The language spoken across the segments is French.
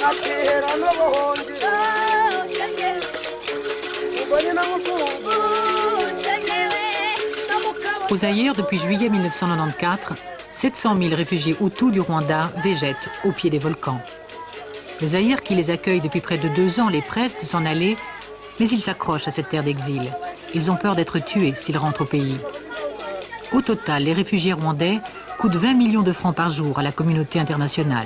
Au Zaïre, depuis juillet 1994, 700 000 réfugiés Hutus du Rwanda végètent au pied des volcans. Le Zaïre, qui les accueille depuis près de 2 ans, les presse de s'en aller, mais ils s'accrochent à cette terre d'exil. Ils ont peur d'être tués s'ils rentrent au pays. Au total, les réfugiés rwandais coûtent 20 millions de francs par jour à la communauté internationale.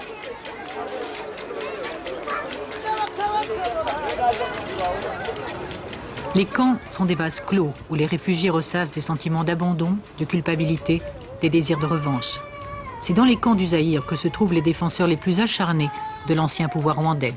Les camps sont des vases clos où les réfugiés ressassent des sentiments d'abandon, de culpabilité, des désirs de revanche. C'est dans les camps du Zaïre que se trouvent les défenseurs les plus acharnés de l'ancien pouvoir rwandais.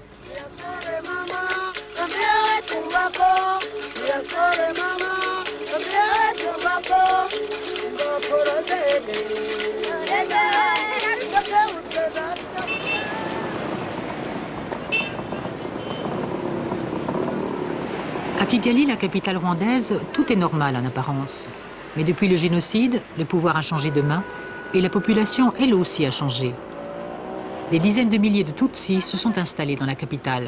À Kigali, la capitale rwandaise, tout est normal en apparence. Mais depuis le génocide, le pouvoir a changé de main et la population, elle aussi, a changé. Des dizaines de milliers de Tutsis se sont installés dans la capitale.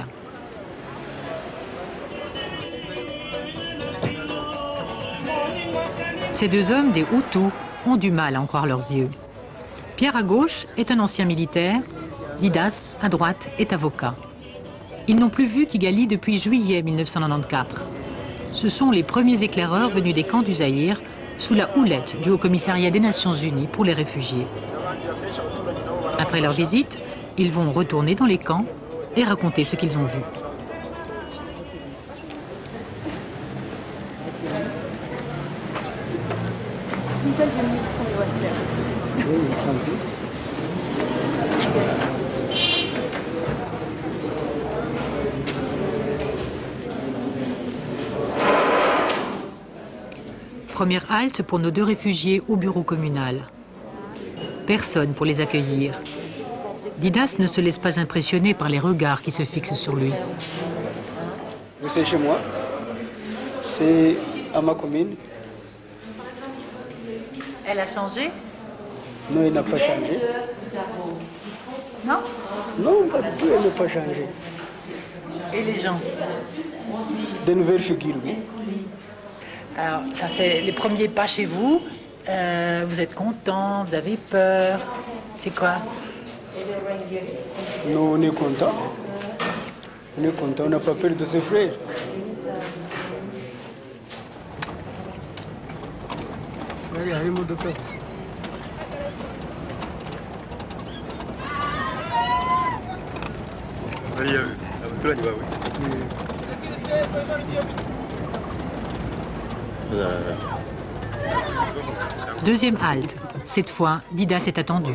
Ces 2 hommes, des Hutus, ont du mal à en croire leurs yeux. Pierre à gauche est un ancien militaire, Didas à droite est avocat. Ils n'ont plus vu Kigali depuis juillet 1994. Ce sont les premiers éclaireurs venus des camps du Zaïre sous la houlette du Haut-Commissariat des Nations Unies pour les réfugiés. Après leur visite, ils vont retourner dans les camps et raconter ce qu'ils ont vu. Première halte pour nos 2 réfugiés au bureau communal. Personne pour les accueillir. Didas ne se laisse pas impressionner par les regards qui se fixent sur lui. C'est chez moi, c'est à ma commune. Elle a changé? Non, elle n'a pas changé. Non? Non, pas du tout, elle n'a pas changé. Et les gens? De nouvelles figures, oui. Alors, ça c'est les premiers pas chez vous. Vous êtes content, vous avez peur. C'est quoi? Nous, on est content. On est content, on n'a pas peur de ses frères. Il y a un mot de tête. Deuxième halte. Cette fois, Didas est attendu.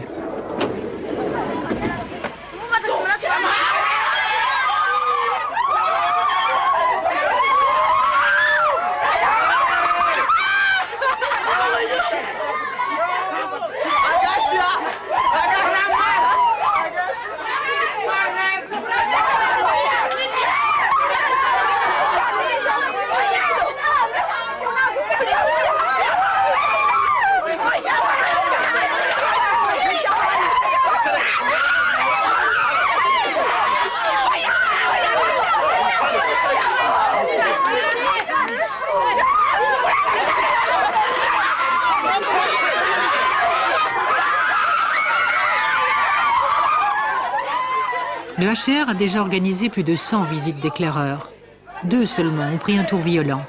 Le HR a déjà organisé plus de 100 visites d'éclaireurs. 2 seulement ont pris un tour violent.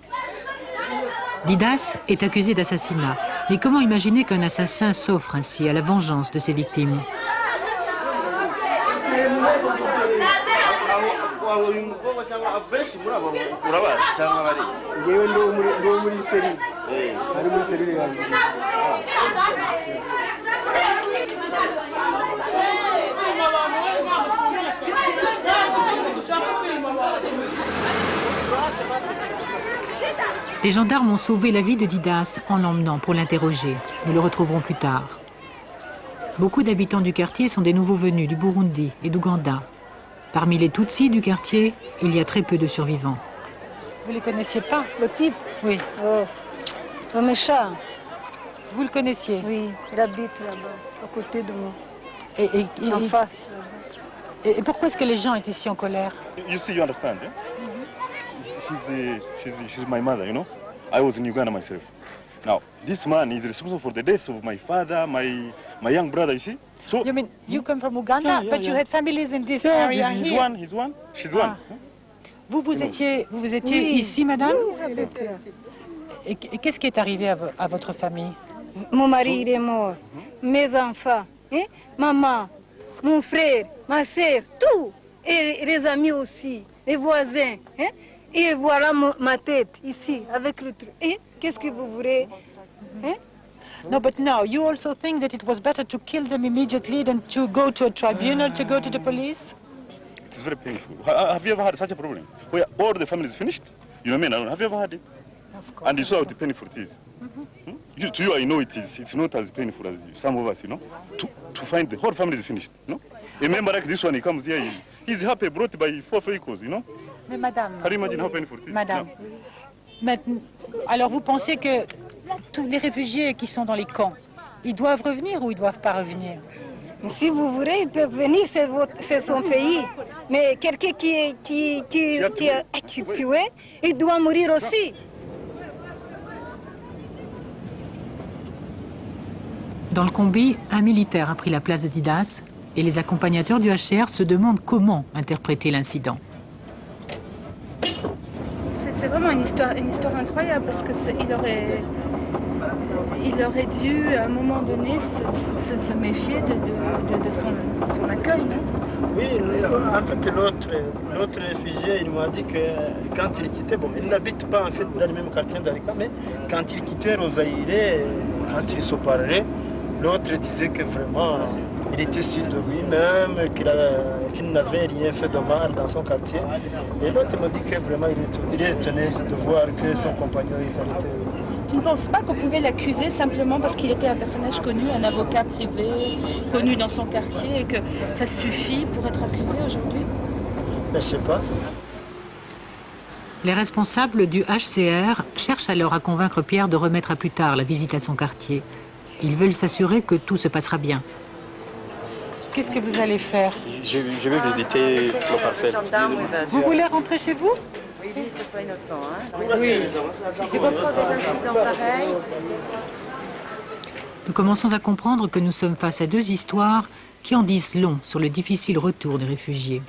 Didas est accusé d'assassinat. Mais comment imaginer qu'un assassin s'offre ainsi à la vengeance de ses victimes? Les gendarmes ont sauvé la vie de Didas en l'emmenant pour l'interroger. Nous le retrouverons plus tard. Beaucoup d'habitants du quartier sont des nouveaux venus du Burundi et d'Ouganda. Parmi les Tutsis du quartier, il y a très peu de survivants. Vous ne les connaissiez pas? Le type? Oui. Oh, le méchant. Vous le connaissiez? Oui, il habite là-bas, à côté de moi. Et en face. Et pourquoi est-ce que les gens étaient si en colère? You see, you understand, yeah? She's my mother, you know? I was in Uganda myself. Now, this man is responsible for the deaths of my father, my young brother, you see? So, You mean you come from Uganda, Yeah, but you yeah. had families in this yeah, area he's here? one, she's one. Vous étiez ici, madame? Et qu'est-ce qui est arrivé à votre famille? Mon mari il est mort, mes enfants, hein? Maman, mon frère, ma soeur, tout. Et les amis aussi, les voisins. Hein? Et voilà ma tête ici, avec le truc. Hein? Qu'est-ce que vous voulez? Hein? No, but now you also think that it was better to kill them immediately than to go to a tribunal, to go to the police? It is very painful. Have you ever had such a problem? Where all the family is finished? You know what I mean? Have you ever had it? Of course. And you saw how painful it is. To you, I know it's not as painful as some of us, you know, to find the whole family is finished, you know. A member like this one, he comes here, he's happy, brought by 4 vehicles, you know. Mais madame, Can you imagine how painful it is? madame, Yeah. alors vous pensez que tous les réfugiés qui sont dans les camps, ils doivent revenir ou ils doivent pas revenir? Si vous voulez, ils peuvent venir, c'est son pays. Mais quelqu'un qui est tué, il doit mourir aussi. Dans le combi, un militaire a pris la place de Didas et les accompagnateurs du HCR se demandent comment interpréter l'incident. C'est vraiment une histoire incroyable parce que il aurait dû à un moment donné se méfier de son accueil, non? Oui, en fait l'autre réfugié, il m'a dit que quand il quittait, bon, il n'habite pas en fait dans le même quartier d'Arika, mais quand il quittait Rosaïre, quand il se parlait, l'autre disait que vraiment il était sûr de lui-même, qu'il n'avait rien fait de mal dans son quartier. Et l'autre m'a dit que vraiment il est étonné de voir que son compagnon est arrêté. Tu ne penses pas qu'on pouvait l'accuser simplement parce qu'il était un personnage connu, un avocat privé, connu dans son quartier, et que ça suffit pour être accusé aujourd'hui? Je ne sais pas. Les responsables du HCR cherchent alors à convaincre Pierre de remettre à plus tard la visite à son quartier. Ils veulent s'assurer que tout se passera bien. Qu'est-ce que vous allez faire? Je vais visiter nos parcelles. Vous voulez rentrer chez vous? Oui, que ce soit innocent. Hein. Oui. Je reprends des incidents pareils. Nous commençons à comprendre que nous sommes face à deux histoires qui en disent long sur le difficile retour des réfugiés.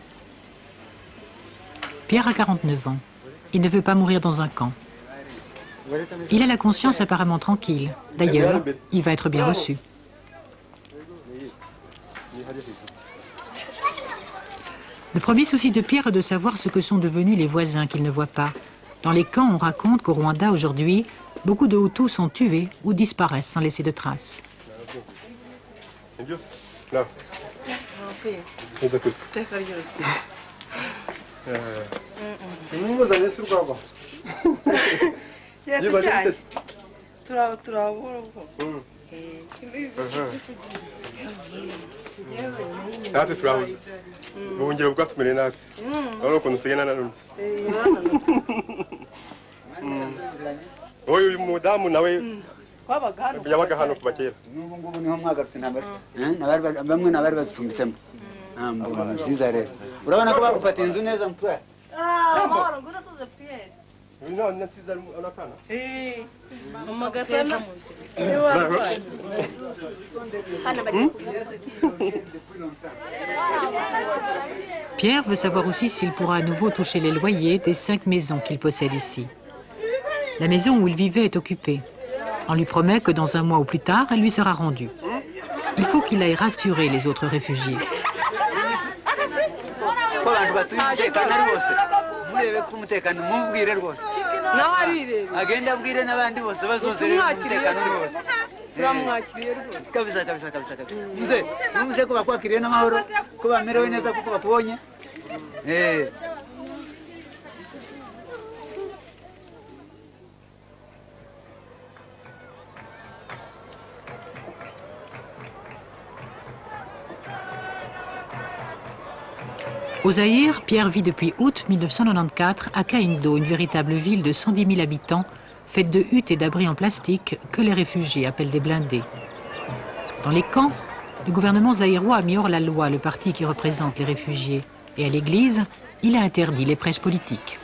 Pierre a 49 ans. Il ne veut pas mourir dans un camp. Il a la conscience apparemment tranquille. D'ailleurs, il va être bien reçu. Le premier souci de Pierre est de savoir ce que sont devenus les voisins qu'il ne voit pas. Dans les camps, on raconte qu'au Rwanda aujourd'hui, beaucoup de Hutus sont tués ou disparaissent sans laisser de traces. natwe turahuze ubungiro bwatumere nabi urabona ukuntu usigaye nananutse uyu mudamu nawe yabaga hano kuva kera n'ubu ngubu niho mwagarutse bamwe n'abari bazicumbitsemo mbona byiza rero urabona ko bagufatiye inzu neza mutwara Pierre veut savoir aussi s'il pourra à nouveau toucher les loyers des 5 maisons qu'il possède ici. La maison où il vivait est occupée. On lui promet que dans un mois ou plus tard, elle lui sera rendue. Il faut qu'il aille rassurer les autres réfugiés. murebe ko umutekano mubwire rwose nawe arire agenda abwire n'abandi bose bazozere umutekano rwose turamwakiriye rwose kabisa muze ko bakwakiriye n'amahoro ko bamerewe neza kuko bakubonye Au Zaïre, Pierre vit depuis août 1994 à Kaindo, une véritable ville de 110 000 habitants, faite de huttes et d'abris en plastique que les réfugiés appellent des blindés. Dans les camps, le gouvernement zaïrois a mis hors la loi le parti qui représente les réfugiés. Et à l'église, il a interdit les prêches politiques.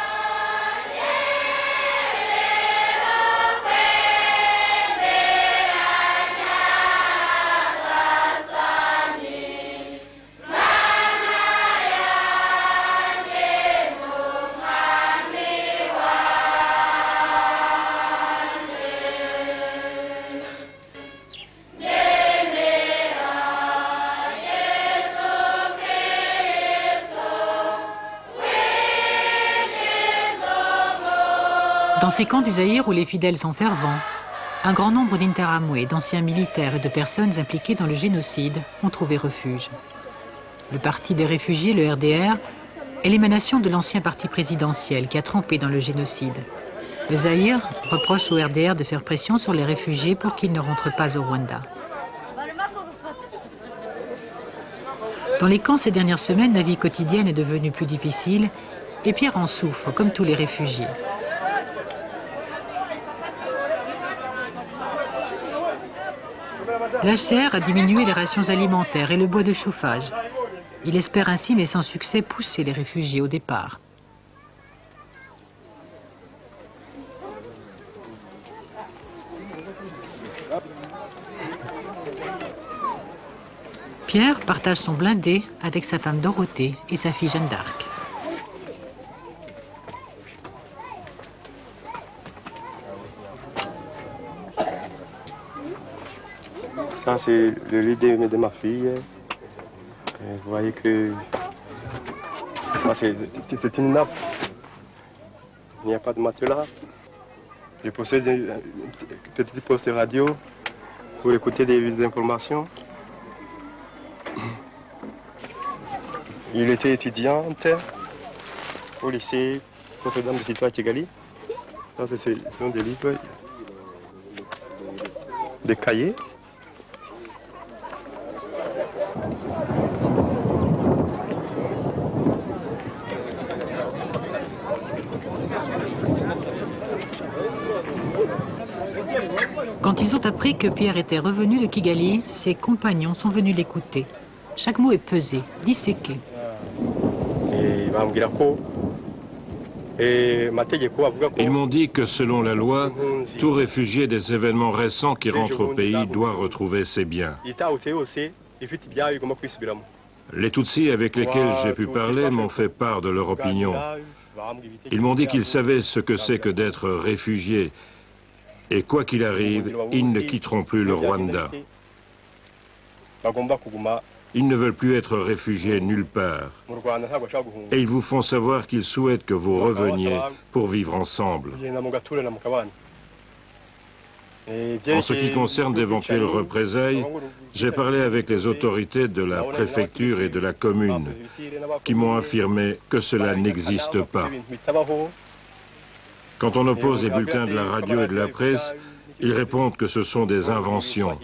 Dans ces camps du Zaïre où les fidèles sont fervents, un grand nombre d'Interamwe, d'anciens militaires et de personnes impliquées dans le génocide ont trouvé refuge. Le Parti des réfugiés, le RDR, est l'émanation de l'ancien parti présidentiel qui a trempé dans le génocide. Le Zaïre reproche au RDR de faire pression sur les réfugiés pour qu'ils ne rentrent pas au Rwanda. Dans les camps ces dernières semaines, la vie quotidienne est devenue plus difficile et Pierre en souffre, comme tous les réfugiés. L'HCR a diminué les rations alimentaires et le bois de chauffage. Il espère ainsi, mais sans succès, pousser les réfugiés au départ. Pierre partage son blindé avec sa femme Dorothée et sa fille Jeanne d'Arc. Ça, c'est le lit de ma fille. Et vous voyez que c'est une nappe. Il n'y a pas de matelas. Je possède un petit poste radio pour écouter des informations. Il était étudiante au lycée Notre-Dame de Citoyen Kigali. Ça, ce sont des livres, des cahiers. Quand ils ont appris que Pierre était revenu de Kigali, ses compagnons sont venus l'écouter. Chaque mot est pesé, disséqué. Ils m'ont dit que selon la loi, tout réfugié des événements récents qui rentre au pays doit retrouver ses biens. Les Tutsis avec lesquels j'ai pu parler m'ont fait part de leur opinion. Ils m'ont dit qu'ils savaient ce que c'est que d'être réfugiés. Et quoi qu'il arrive, ils ne quitteront plus le Rwanda. Ils ne veulent plus être réfugiés nulle part. Et ils vous font savoir qu'ils souhaitent que vous reveniez pour vivre ensemble. En ce qui concerne d'éventuelles représailles, j'ai parlé avec les autorités de la préfecture et de la commune, qui m'ont affirmé que cela n'existe pas. Quand on oppose les bulletins de la radio et de la presse, ils répondent que ce sont des inventions.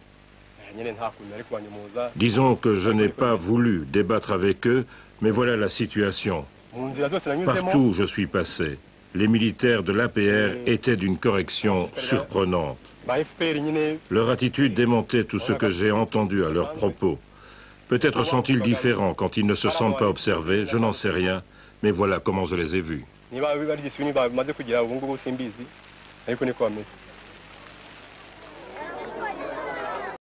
Disons que je n'ai pas voulu débattre avec eux, mais voilà la situation. Partout où je suis passé, les militaires de l'APR étaient d'une correction surprenante. Leur attitude démentait tout ce que j'ai entendu à leurs propos. Peut-être sont-ils différents quand ils ne se sentent pas observés, je n'en sais rien, mais voilà comment je les ai vus.